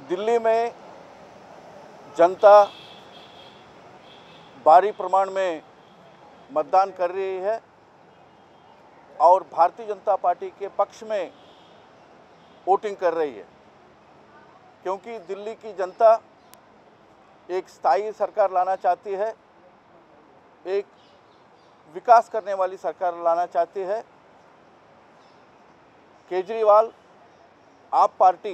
दिल्ली में जनता भारी प्रमाण में मतदान कर रही है और भारतीय जनता पार्टी के पक्ष में वोटिंग कर रही है, क्योंकि दिल्ली की जनता एक स्थायी सरकार लाना चाहती है, एक विकास करने वाली सरकार लाना चाहती है। केजरीवाल आप पार्टी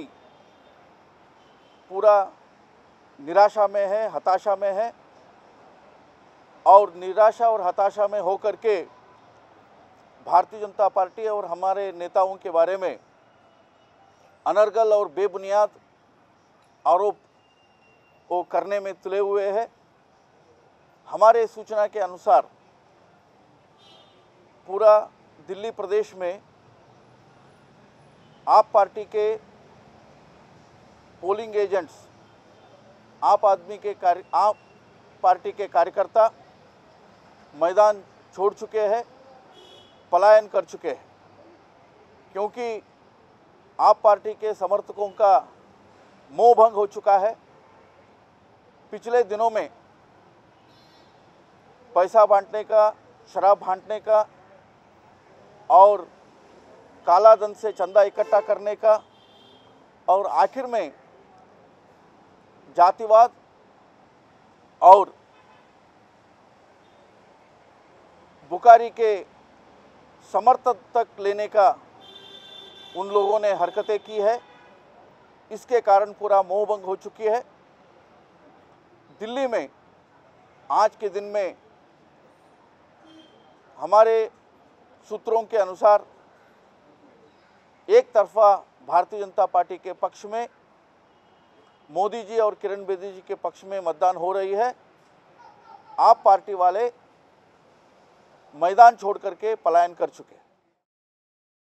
पूरा निराशा में है, हताशा में है और निराशा और हताशा में होकर के भारतीय जनता पार्टी और हमारे नेताओं के बारे में अनर्गल और बेबुनियाद आरोप वो करने में तुले हुए हैं। हमारे सूचना के अनुसार पूरा दिल्ली प्रदेश में आप पार्टी के पोलिंग एजेंट्स, आप पार्टी के कार्यकर्ता मैदान छोड़ चुके हैं, पलायन कर चुके हैं, क्योंकि आप पार्टी के समर्थकों का मोह भंग हो चुका है। पिछले दिनों में पैसा बांटने का, शराब बांटने का और काला धन से चंदा इकट्ठा करने का और आखिर में जातिवाद और बुकारी के समर्थन तक लेने का उन लोगों ने हरकतें की है। इसके कारण पूरा मोह भंग हो चुकी है। दिल्ली में आज के दिन में हमारे सूत्रों के अनुसार एक तरफा भारतीय जनता पार्टी के पक्ष में मोदी जी और किरण बेदी जी के पक्ष में मतदान हो रही है। आप पार्टी वाले मैदान छोड़ करके पलायन कर चुके हैं।